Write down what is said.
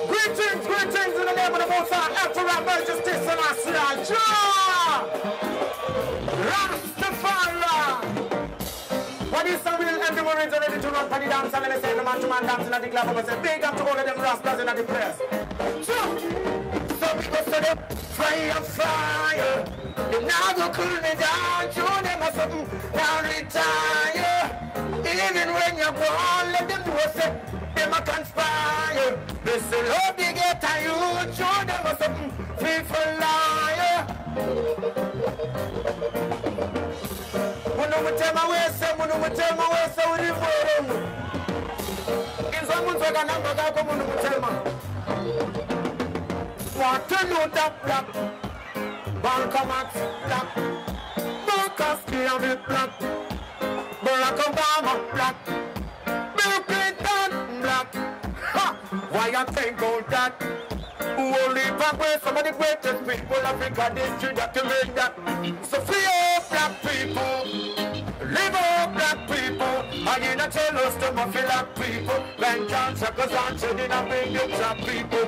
Greetings, greetings in the name of the Most High, Emperor Majesty Selassie. Rastafari. What is some real empty worries ready to run for the dance? And let me say the man to man dancing at the club. I say big up to all of them rascals in the press. So because of them fire, fire. They now go cool me down. Show them or something. Now retire. Even when you're gone, let them do a set. Them a conspire. They say love they get a youth. Show them or something. People liar. When tell my way, say, when we tell my way, say, we live for them. In someone's like a number, I come on to tell me. Want to know that black. Bancomat black. Marcus Garvey black. Barack Obama black. Bill Clinton black. Ha! Why you think about that? Who only away some of the greatest people Africa history that you made that. So free up black people. Live up black people. I ain't a tell us to my black people. When cancer goes on, so they not bring the black people.